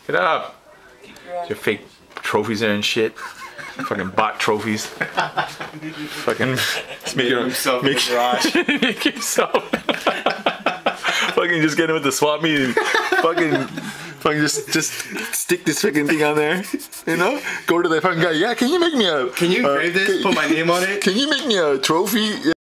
Get up. Your fake trophies there and shit. Fucking bot trophies. Fucking make himself in the garage. Make yourself. Fucking just get him with the swap meet and fucking just stick this fucking thing on there. You know? Go to the fucking guy. Yeah, can you make me a... Can you engrave this? Put my name on it? Can you make me a trophy?